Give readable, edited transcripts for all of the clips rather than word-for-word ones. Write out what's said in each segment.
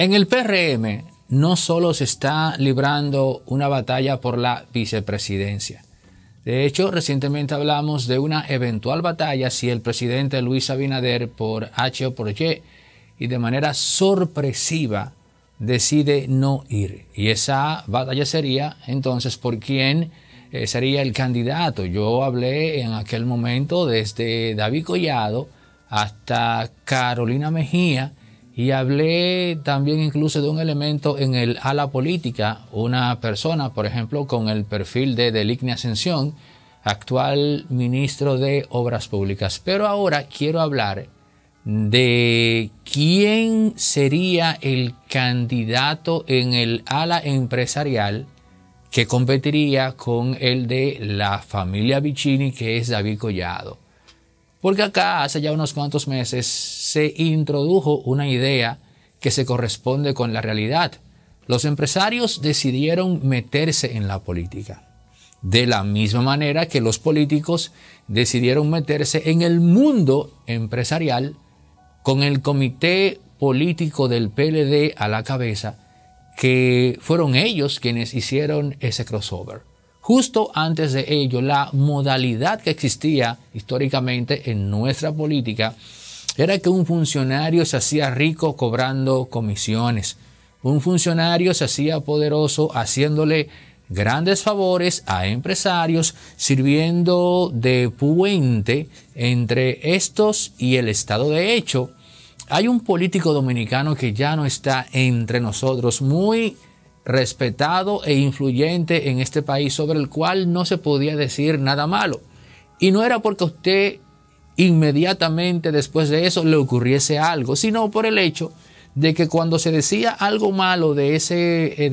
En el PRM no solo se está librando una batalla por la vicepresidencia. De hecho, recientemente hablamos de una eventual batalla si el presidente Luis Abinader por H o por y de manera sorpresiva decide no ir. Y esa batalla sería entonces por quién sería el candidato. Yo hablé en aquel momento desde David Collado hasta Carolina Mejía y hablé también incluso de un elemento en el ala política, una persona, por ejemplo, con el perfil de Deligne Ascensión, actual ministro de Obras Públicas. Pero ahora quiero hablar de quién sería el candidato en el ala empresarial que competiría con el de la familia Vicini, que es David Collado. Porque acá, hace ya unos cuantos meses, se introdujo una idea que se corresponde con la realidad. Los empresarios decidieron meterse en la política, de la misma manera que los políticos decidieron meterse en el mundo empresarial con el comité político del PLD a la cabeza, que fueron ellos quienes hicieron ese crossover. Justo antes de ello, la modalidad que existía históricamente en nuestra política era que un funcionario se hacía rico cobrando comisiones. Un funcionario se hacía poderoso haciéndole grandes favores a empresarios, sirviendo de puente entre estos y el Estado. De hecho, hay un político dominicano que ya no está entre nosotros, muy respetado e influyente en este país, sobre el cual no se podía decir nada malo. Y no era porque a usted inmediatamente después de eso le ocurriese algo, sino por el hecho de que cuando se decía algo malo de ese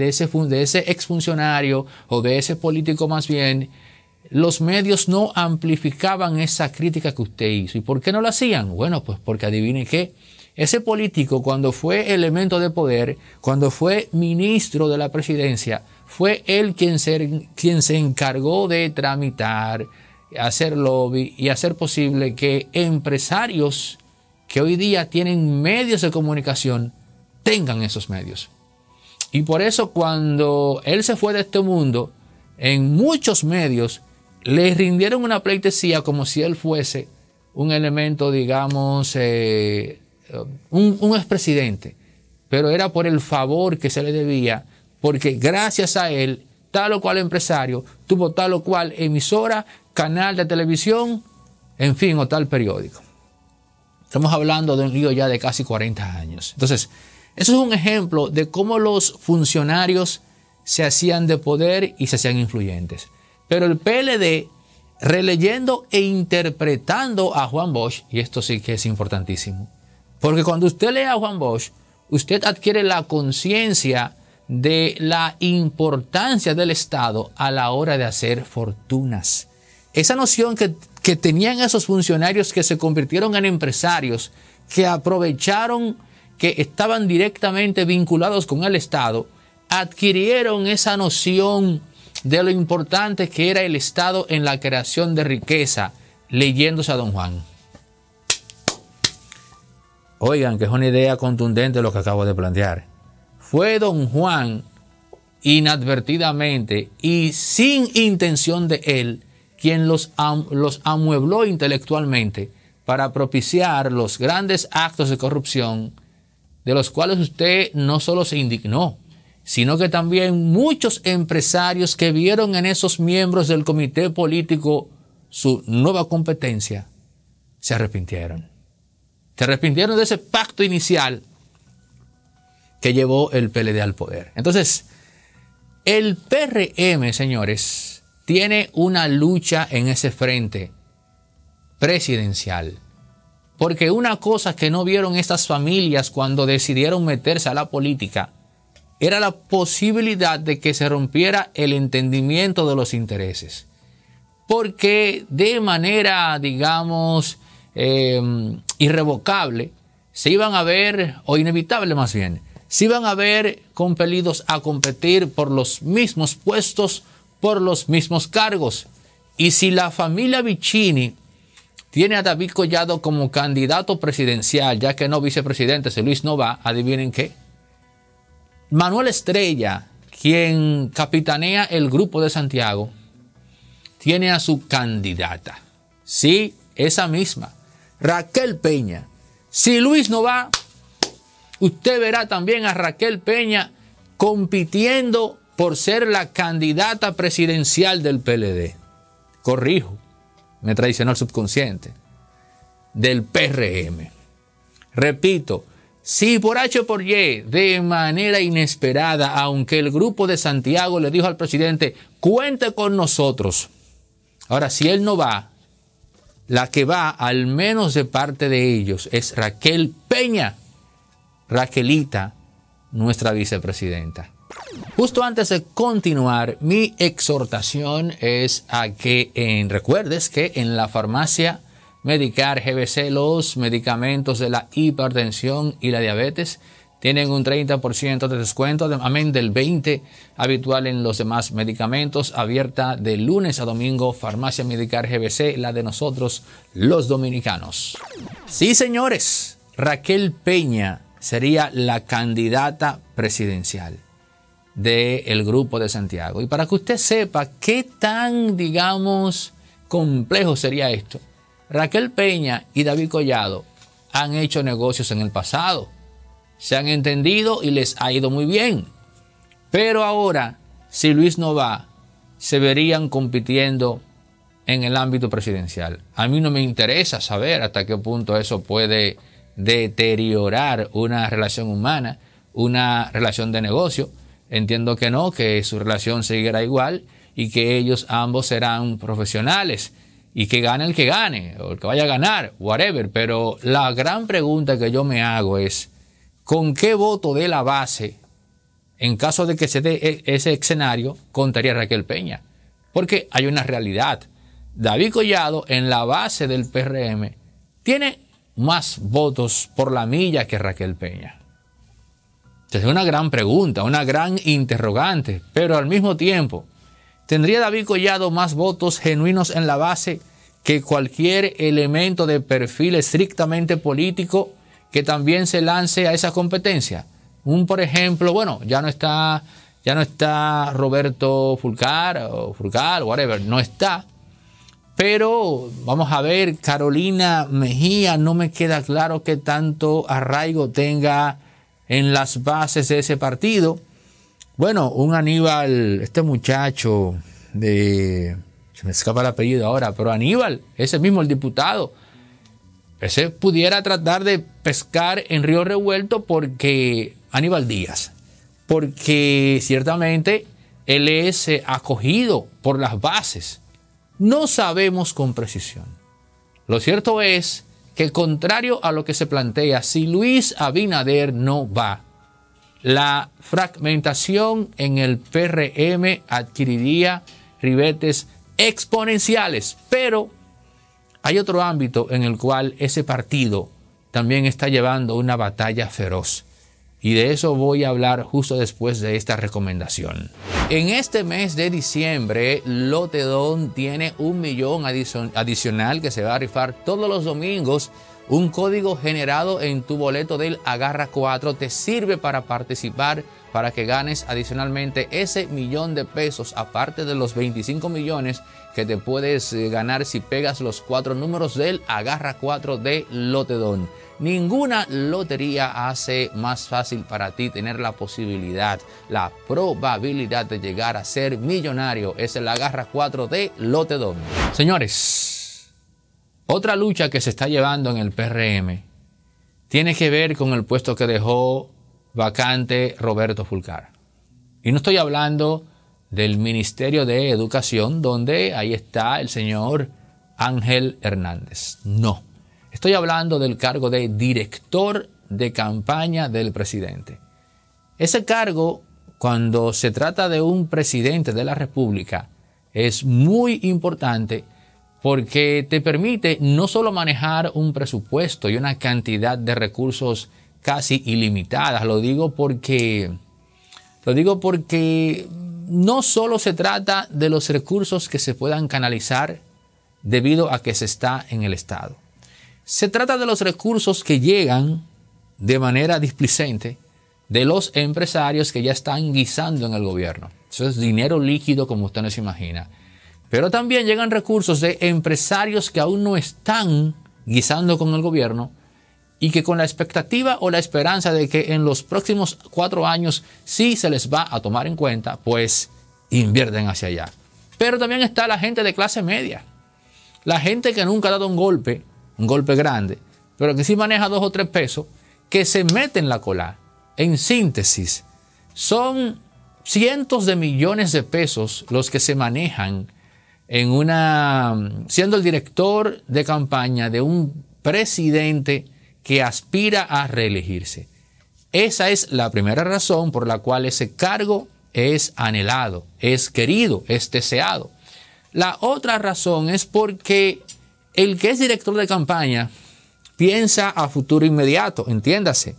exfuncionario o de ese político más bien, los medios no amplificaban esa crítica que usted hizo. ¿Y por qué no lo hacían? Bueno, pues porque adivine qué. Ese político, cuando fue elemento de poder, cuando fue ministro de la presidencia, fue él quien se encargó de tramitar, hacer lobby y hacer posible que empresarios que hoy día tienen medios de comunicación tengan esos medios. Y por eso cuando él se fue de este mundo, en muchos medios le rindieron una pleitesía como si él fuese un elemento, digamos, un expresidente, pero era por el favor que se le debía, porque gracias a él, tal o cual empresario tuvo tal o cual emisora, canal de televisión, en fin, o tal periódico. Estamos hablando de un lío ya de casi 40 años. Entonces, eso es un ejemplo de cómo los funcionarios se hacían de poder y se hacían influyentes. Pero el PLD, releyendo e interpretando a Juan Bosch, y esto sí que es importantísimo, porque cuando usted lee a Juan Bosch, usted adquiere la conciencia de la importancia del Estado a la hora de hacer fortunas. Esa noción que tenían esos funcionarios que se convirtieron en empresarios, que aprovecharon que estaban directamente vinculados con el Estado, adquirieron esa noción de lo importante que era el Estado en la creación de riqueza, leyéndose a Don Juan. Oigan, que es una idea contundente lo que acabo de plantear. Fue Don Juan, inadvertidamente y sin intención de él, quien los amuebló intelectualmente para propiciar los grandes actos de corrupción de los cuales usted no solo se indignó, sino que también muchos empresarios que vieron en esos miembros del comité político su nueva competencia, se arrepintieron. Se arrepintieron de ese pacto inicial que llevó el PLD al poder. Entonces, el PRM, señores, tiene una lucha en ese frente presidencial. Porque una cosa que no vieron estas familias cuando decidieron meterse a la política era la posibilidad de que se rompiera el entendimiento de los intereses. Porque de manera, digamos, irrevocable, se iban a ver, o inevitable más bien, se iban a ver compelidos a competir por los mismos puestos, por los mismos cargos. Y si la familia Vicini tiene a David Collado como candidato presidencial, ya que no vicepresidente, si Luis no va, adivinen qué. Manuel Estrella, quien capitanea el Grupo de Santiago, tiene a su candidata. Sí, esa misma, Raquel Peña. Si Luis no va, usted verá también a Raquel Peña compitiendo por ser la candidata presidencial del PLD. Corrijo, me traicionó el subconsciente. Del PRM. Repito, si por H o por Y, de manera inesperada, aunque el Grupo de Santiago le dijo al presidente, cuente con nosotros. Ahora, si él no va, la que va, al menos de parte de ellos, es Raquel Peña. Raquelita, nuestra vicepresidenta. Justo antes de continuar, mi exhortación es a que recuerdes que en la farmacia Medicar GBC los medicamentos de la hipertensión y la diabetes tienen un 30% de descuento, amén del 20% habitual en los demás medicamentos. Abierta de lunes a domingo, farmacia Medicar GBC, la de nosotros los dominicanos. Sí, señores, Raquel Peña sería la candidata presidencial del Grupo de Santiago. Y para que usted sepa qué tan, digamos, complejo sería esto, Raquel Peña y David Collado han hecho negocios en el pasado. Se han entendido y les ha ido muy bien. Pero ahora, si Luis no va, se verían compitiendo en el ámbito presidencial. A mí no me interesa saber hasta qué punto eso puede deteriorar una relación humana, una relación de negocio. Entiendo que no, que su relación seguirá igual y que ellos ambos serán profesionales. Y que gane el que gane, o el que vaya a ganar, whatever. Pero la gran pregunta que yo me hago es, ¿con qué voto de la base, en caso de que se dé ese escenario, contaría Raquel Peña? Porque hay una realidad. David Collado, en la base del PRM, tiene más votos por la milla que Raquel Peña. Es una gran pregunta, una gran interrogante, pero al mismo tiempo, ¿tendría David Collado más votos genuinos en la base que cualquier elemento de perfil estrictamente político que también se lance a esa competencia? Por ejemplo, bueno, ya no está Roberto Fulcar, whatever, no está. Pero vamos a ver, Carolina Mejía, no me queda claro qué tanto arraigo tenga en las bases de ese partido. Bueno, un Aníbal, este muchacho se me escapa el apellido ahora, pero Aníbal, ese mismo, el diputado, ese pudiera tratar de pescar en río revuelto porque Aníbal Díaz, porque ciertamente él es acogido por las bases. No sabemos con precisión. Lo cierto es que, contrario a lo que se plantea, si Luis Abinader no va, la fragmentación en el PRM adquiriría ribetes exponenciales. Pero hay otro ámbito en el cual ese partido también está llevando una batalla feroz. Y de eso voy a hablar justo después de esta recomendación. En este mes de diciembre, Lotedón tiene 1 millón adicional que se va a rifar todos los domingos. Un código generado en tu boleto del Agarra 4 te sirve para participar, para que ganes adicionalmente ese $1.000.000, aparte de los 25 millones que te puedes ganar si pegas los 4 números del Agarra 4 de Lotedón. Ninguna lotería hace más fácil para ti tener la posibilidad, la probabilidad de llegar a ser millonario. Es el Agarra 4 de Lotedón. Señores, otra lucha que se está llevando en el PRM tiene que ver con el puesto que dejó vacante Roberto Fulcar. Y no estoy hablando del Ministerio de Educación, donde ahí está el señor Ángel Hernández. No. Estoy hablando del cargo de director de campaña del presidente. Ese cargo, cuando se trata de un presidente de la República, es muy importante porque te permite no solo manejar un presupuesto y una cantidad de recursos casi ilimitadas. Lo digo porque no solo se trata de los recursos que se puedan canalizar debido a que se está en el Estado. Se trata de los recursos que llegan de manera displicente de los empresarios que ya están guisando en el gobierno. Eso es dinero líquido, como usted no se imagina. Pero también llegan recursos de empresarios que aún no están guisando con el gobierno y que con la expectativa o la esperanza de que en los próximos 4 años sí se les va a tomar en cuenta, pues invierten hacia allá. Pero también está la gente de clase media, la gente que nunca ha dado un golpe grande, pero que sí maneja 2 o 3 pesos, que se mete en la cola. En síntesis, son cientos de millones de pesos los que se manejan siendo el director de campaña de un presidente que aspira a reelegirse. Esa es la primera razón por la cual ese cargo es anhelado, es querido, es deseado. La otra razón es porque el que es director de campaña piensa a futuro inmediato, entiéndase,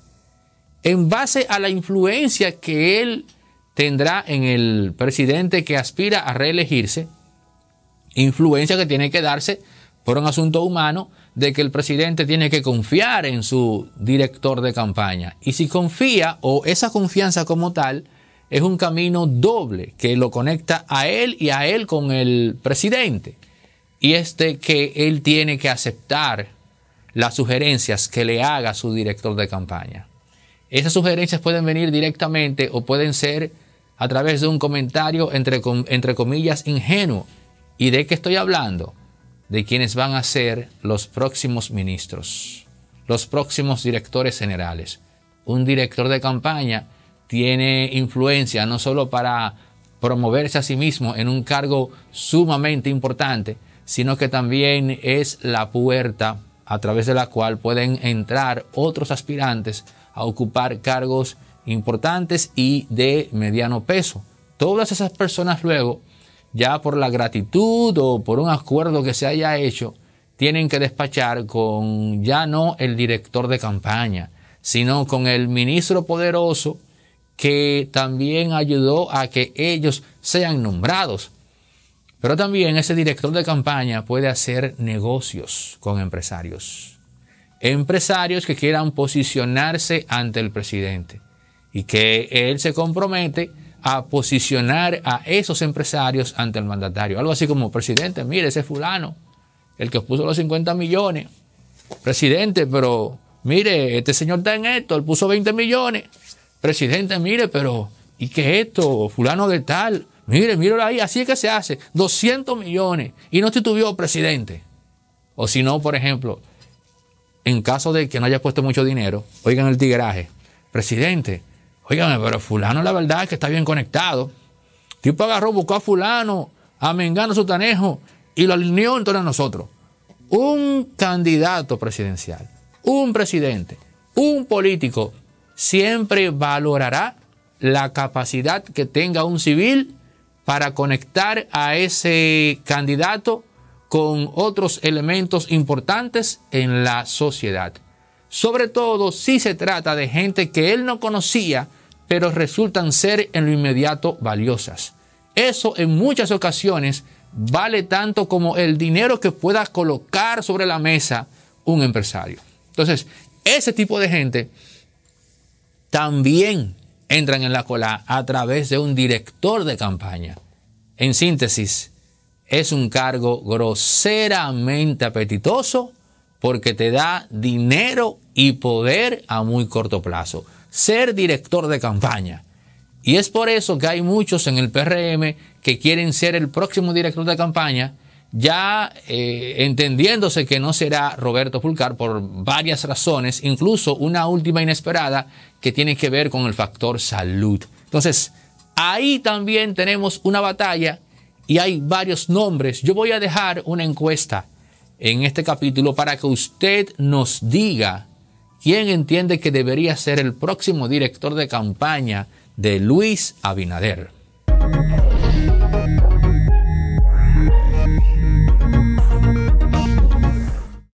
en base a la influencia que él tendrá en el presidente que aspira a reelegirse, influencia que tiene que darse por un asunto humano de que el presidente tiene que confiar en su director de campaña. Y si confía, o esa confianza como tal, es un camino doble que lo conecta a él y a él con el presidente. Y que él tiene que aceptar las sugerencias que le haga su director de campaña. Esas sugerencias pueden venir directamente o pueden ser a través de un comentario entre comillas ingenuo. ¿Y de qué estoy hablando? De quienes van a ser los próximos ministros, los próximos directores generales. Un director de campaña tiene influencia no solo para promoverse a sí mismo en un cargo sumamente importante, sino que también es la puerta a través de la cual pueden entrar otros aspirantes a ocupar cargos importantes y de mediano peso. Todas esas personas luego, ya por la gratitud o por un acuerdo que se haya hecho, tienen que despachar con ya no el director de campaña, sino con el ministro poderoso que también ayudó a que ellos sean nombrados. Pero también ese director de campaña puede hacer negocios con empresarios. Empresarios que quieran posicionarse ante el presidente y que él se compromete a posicionar a esos empresarios ante el mandatario. Algo así como: presidente, mire, ese fulano, el que puso los 50 millones. Presidente, pero mire, este señor está en esto, él puso 20 millones. Presidente, mire, pero ¿y qué es esto? Fulano de tal. Míralo ahí, así es que se hace. 200 millones y no titubeó, presidente. O si no, por ejemplo, en caso de que no haya puesto mucho dinero, oigan el tigraje. Presidente, óigame, pero fulano la verdad es que está bien conectado. Tipo agarró, buscó a fulano, a Mengano Sutanejo y lo alineó en torno a nosotros. Un candidato presidencial, un presidente, un político siempre valorará la capacidad que tenga un civil para conectar a ese candidato con otros elementos importantes en la sociedad. Sobre todo si se trata de gente que él no conocía, pero resultan ser en lo inmediato valiosas. Eso en muchas ocasiones vale tanto como el dinero que pueda colocar sobre la mesa un empresario. Entonces, ese tipo de gente también entran en la cola a través de un director de campaña. En síntesis, es un cargo groseramente apetitoso porque te da dinero y poder a muy corto plazo. Ser director de campaña. Y es por eso que hay muchos en el PRM que quieren ser el próximo director de campaña, ya entendiéndose que no será Roberto Fulcar por varias razones, incluso una última inesperada que tiene que ver con el factor salud. Entonces, ahí también tenemos una batalla y hay varios nombres. Yo voy a dejar una encuesta en este capítulo para que usted nos diga quién entiende que debería ser el próximo director de campaña de Luis Abinader.